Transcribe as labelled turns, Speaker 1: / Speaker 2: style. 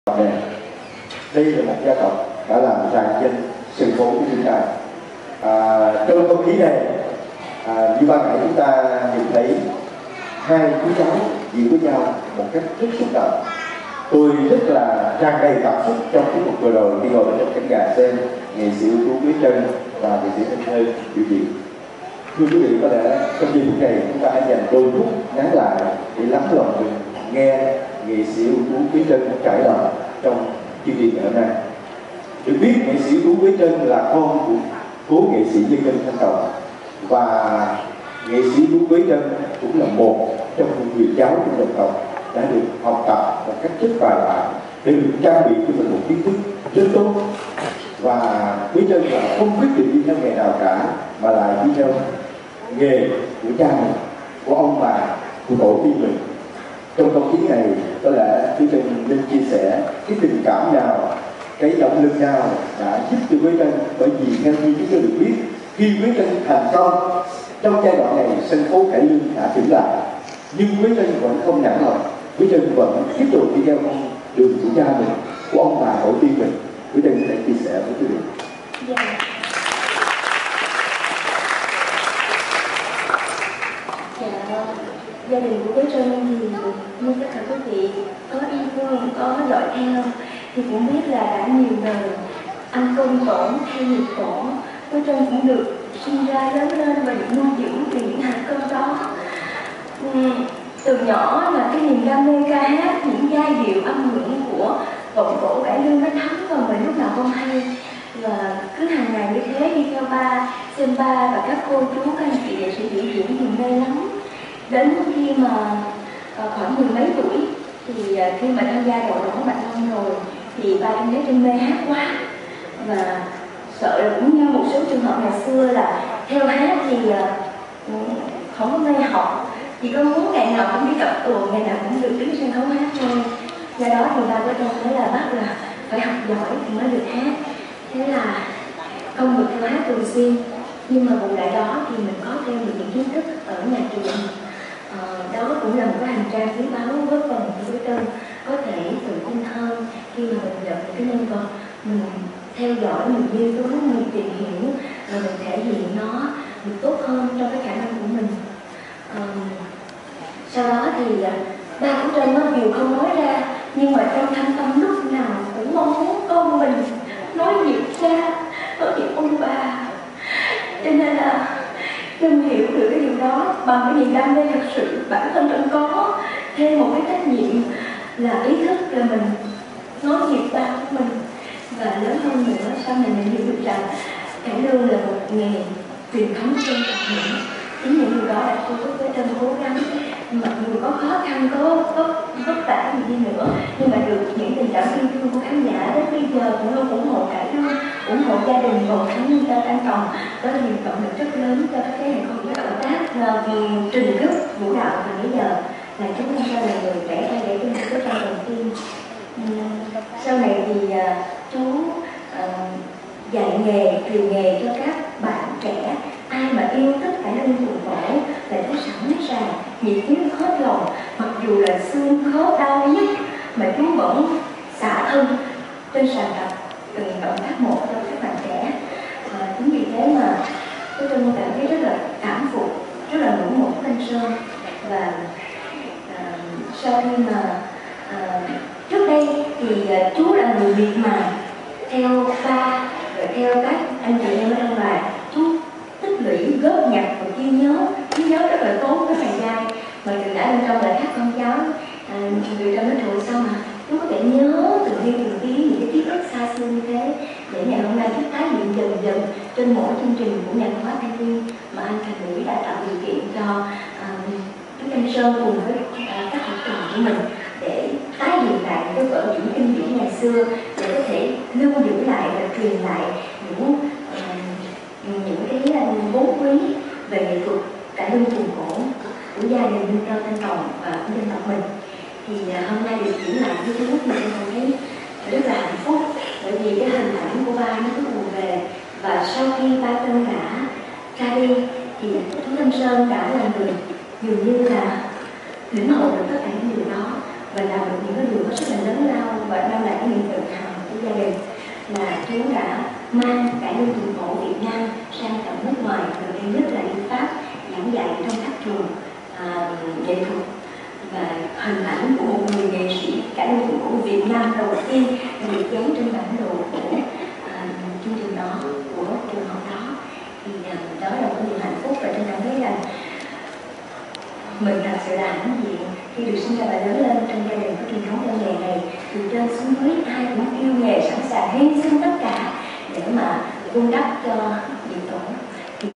Speaker 1: nè. Đây là một gia tộc đã làm tràn danh sân khấu của chúng ta. Trong không khí này, như ban nãy chúng ta nhìn thấy hai chú cháu diễn với nhau một cách rất xúc động. Tôi rất là tràn đầy cảm xúc trong tiết mục vừa rồi khi ngồi bên trong cánh gà xem nghệ sĩ ưu tú Quý Trân và nghệ sĩ Thanh Thơ biểu diễn. Thưa quý vị, có lẽ trong giây phút này chúng ta hãy dành đôi phút ngắn lại để lắng lòng mình nghe nghệ sĩ ưu tú Quý Trân trải lòng trong chương trình ngày hôm nay. Được biết nghệ sĩ ưu tú Quý Trân là con của cố nghệ sĩ Nhân Dân Thanh Tòng, và nghệ sĩ ưu tú Quý Trân cũng là một trong những người cháu của dân tộc đã được học tập một cách rất bài bản để được trang bị cho mình một kiến thức rất tốt. Và Quý Trân là không quyết định đi theo nghề nào cả, mà lại đi theo nghề của cha mình, của ông bà, của tổ tiên mình. Trong không khí này có lẽ Quý Trân nên chia sẻ cái tình cảm nào, cái động lực nào đã giúp cho Quý Trân, bởi vì theo như chúng tôi được biết, khi Quý Trân thành công trong giai đoạn này, sân khấu cải lương đã trở lại, nhưng Quý Trân vẫn không nản lòng. Quý Trân vẫn tiếp tục đi theo con đường của cha mình, của ông bà tổ tiên mình. Quý Trân sẽ chia sẻ với quý vị.
Speaker 2: Gia đình của Quý Trân thì như tất cả quý vị có yêu thương, có dõi theo thì cũng biết là đã nhiều đời ăn cơm tổn hay nhịp tổn, Quý Trân cũng được sinh ra lớn lên và được nuôi dưỡng từ những hạt cơm đó. Từ nhỏ là cái niềm đam mê ca hát, những giai điệu âm hưởng của vọng cổ cải lương nó thấm vào mình lúc nào không hay, và cứ hàng ngày như thế đi theo ba, xem ba và các cô chú các anh chị nghệ sĩ biểu diễn thì mê lắm. Đến khi mà khoảng mười mấy tuổi thì khi mà tham gia đội Đỗ Bạch Long rồi thì ba em thấy Trân mê hát quá, và sợ là cũng như một số trường hợp ngày xưa là theo hát thì không có mê học, chỉ có muốn ngày nào cũng đi tập tuồng, ngày nào cũng được đứng sân khấu hát thôi. Do đó thì ba của Trân thấy là bắt là phải học giỏi thì mới được hát. Thế là không được theo hát thường xuyên, nhưng mà bù lại đó thì mình có thêm được những kiến thức ở nhà trường. Đó cũng là một cái hành trang quý báu góp phần cho Quý Trân có thể tự tin hơn khi mà mình nhận cái nhân vật, mình theo dõi, mình nghiên cứu, mình tìm hiểu, rồi mình thể hiện nó được tốt hơn trong cái khả năng của mình. Sau đó thì ba của Trân dù không nói ra, nhưng mà trong thâm tâm lúc nào cũng mong muốn con mình nói việc cha, nói việc ông bà. Cho nên là Trân hiểu được cái điều đó bằng cái niềm đam mê thật sự bản thân Trân có thêm một cái trách nhiệm là ý thức là mình nói việc ba của mình. Và lớn hơn nữa, sau này mình hiểu được rằng cải lương là một nghề truyền thống dân tộc mình. Chính những điều đó đã cô thúc với Trân cố gắng, mặc dù có khó khăn, có vất vả gì đi nữa, nhưng mà được những tình cảm yêu thương của khán giả đến bây giờ cũng luôn ủng hộ cải lương, ủng hộ gia đình Vòng Thánh Nhân Dân Thanh Tòng. Đó là niềm động lực rất lớn cho các thế hệ con cái động tác trình thức vũ đạo. Và bây giờ là chúng ta là người vẽ ra để chúng ta có trong đầu tiên. Sau này thì chú dạy nghề, truyền nghề cho các bạn trẻ. Ai mà yêu thích cải lương tuồng cổ là chú sẵn sàng nhiệt huyết hết lòng, mặc dù là xương khớp đau nhất mà chú vẫn xả thân trên sàn tập từng động tác một cho các bạn trẻ. Chính vì thế mà tôi cảm thấy rất là cảm phục, rất là ngưỡng mộ Thanh Sơn. Và sau khi mà trước đây thì chú là người Việt mà theo ba rồi theo các anh chị em ở trong đoàn, chú tích lũy góp nhặt và ghi nhớ rất là tốt cái thời gian mà từ đã bên trong là các con cháu người trong nó trường sao mà chú có thể nhớ từng tí những cái ký ức xa xưa như thế, để ngày hôm nay chú tái hiện dần trên mỗi chương trình của nhà văn hóa Thanh Niên mà anh Thành Ủy đã tạo điều kiện cho chú Thanh Sơn cùng với các học trò của mình để tái hiện lại cái vở diễn kinh điển ngày xưa, để có thể lưu giữ lại và truyền lại những cái vốn quý về nghệ thuật cải lương tuồng cổ của gia đình Nhân Dân Thanh Tòng và của dân tộc mình. Thì hôm nay được diễn lại với chú thì em thấy rất là hạnh phúc, bởi vì cái hình ảnh của ba nó cứ ùa về. Và sau khi ba Trân đã ra đi thì chú Thanh Sơn đã là người dường như là lĩnh hội được tất cả những điều đó, và làm được những cái điều rất là lớn lao và đem lại cái niềm tự hào của gia đình, là chú đã mang cải lương tuồng cổ Việt Nam sang tận nước ngoài, đầu tiên nhất là đi Pháp giảng dạy trong các trường nghệ thuật, và hình ảnh của một người nghệ sĩ cải lương tuồng cổ Việt Nam đầu tiên được dán trên bản đồ của chương trình đó, của trường học đó. Thì đó là một điều hạnh phúc, và tôi cảm thấy rằng mình thật sự là hãnh diện khi được sinh ra và lớn lên trong gia đình có truyền thống tay nghề này. Từ trên xuống dưới ai cũng yêu nghề, sẵn sàng hy sinh tất cả để mà vun đắp cho điện tổ.